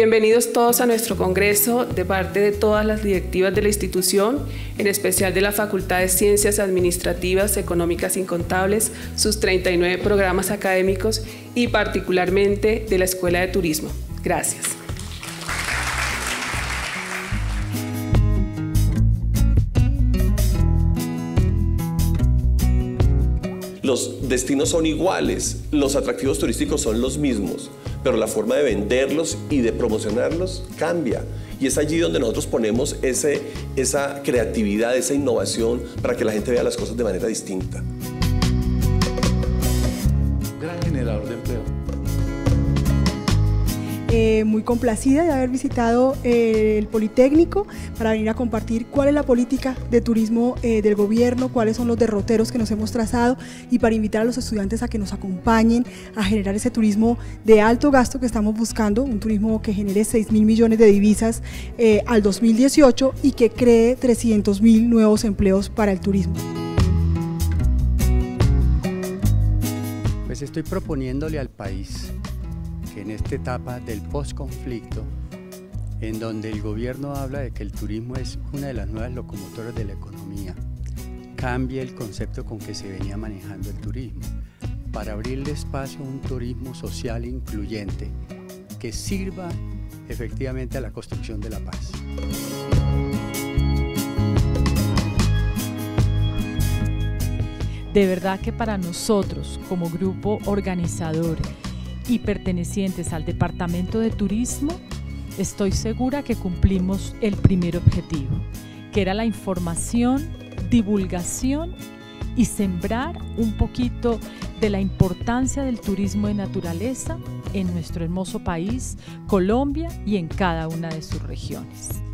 Bienvenidos todos a nuestro congreso de parte de todas las directivas de la institución, en especial de la Facultad de Ciencias Administrativas, Económicas y Contables, sus 39 programas académicos y particularmente de la Escuela de Turismo. Gracias. Los destinos son iguales, los atractivos turísticos son los mismos, pero la forma de venderlos y de promocionarlos cambia. Y es allí donde nosotros ponemos esa creatividad, esa innovación para que la gente vea las cosas de manera distinta. Gran generador de empleo. Muy complacida de haber visitado el Politécnico para venir a compartir cuál es la política de turismo del gobierno, cuáles son los derroteros que nos hemos trazado y para invitar a los estudiantes a que nos acompañen a generar ese turismo de alto gasto que estamos buscando, un turismo que genere 6.000 millones de divisas al 2018 y que cree 300.000 nuevos empleos para el turismo. Pues estoy proponiéndole al país que en esta etapa del posconflicto, en donde el gobierno habla de que el turismo es una de las nuevas locomotoras de la economía, cambie el concepto con que se venía manejando el turismo, para abrirle espacio a un turismo social e incluyente que sirva efectivamente a la construcción de la paz. De verdad que para nosotros, como grupo organizador y pertenecientes al Departamento de Turismo, estoy segura que cumplimos el primer objetivo, que era la información, divulgación y sembrar un poquito de la importancia del turismo de naturaleza en nuestro hermoso país, Colombia, y en cada una de sus regiones.